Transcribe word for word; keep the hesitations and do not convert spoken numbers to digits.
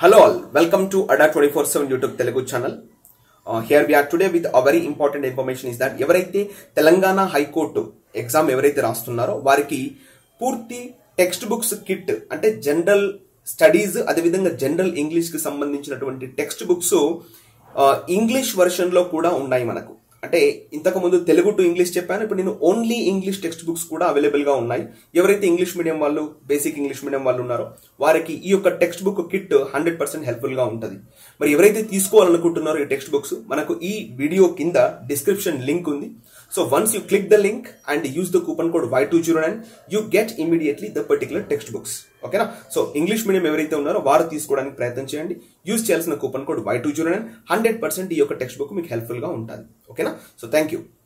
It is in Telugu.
Hello all, welcome to Ada twenty-four seven YouTube Telugu channel. Uh, here we are today with a very important information is that ఎవరైతే తెలంగాణ హైకోర్టు ఎగ్జామ్ ఎవరైతే రాస్తున్నారో వారికి పూర్తి టెక్స్ట్ బుక్స్ కిట్ అంటే జనరల్ స్టడీస్ అదే విధంగా జనరల్ ఇంగ్లీష్ కి సంబంధించినటువంటి టెక్స్ట్ బుక్స్ ఇంగ్లీష్ వర్షన్ లో కూడా ఉన్నాయి మనకు. అంటే ఇంతకు ముందు తెలుగు టు ఇంగ్లీష్ చెప్పాను, ఇప్పుడు నేను ఓన్లీ ఇంగ్లీష్ టెక్స్ట్ బుక్స్ కూడా అవైలబుల్ గా ఉన్నాయి. ఎవరైతే ఇంగ్లీష్ మీడియం వాళ్ళు బేసిక్ ఇంగ్లీష్ మీడియం వాళ్ళు ఉన్నారో వారికి ఈ యొక్క text book kit hundred percent helpful గా ఉంటుంది. మరి ఎవరైతే తీసుకోవాలనుకుంటున్నారో ఈ టెక్స్ట్ బుక్స్ మనకు ఈ వీడియో కింద డిస్క్రిప్షన్ లింక్ ఉంది. So once you click the link and use the coupon code Y two zero nine, you get immediately the particular textbooks. Okay na? So English medium ఎవరైతే ఉన్నారో వారు తీసుకోవడానికి ప్రయత్నం చేయండి. యూజ్ చేయాల్సిన coupon code Y two zero nine, hundred percent ఈ యొక్క టెక్స్ట్ బుక్ మీకు హెల్ప్ఫుల్ గా ఉంటుంది. ఓకేనా? So thank you.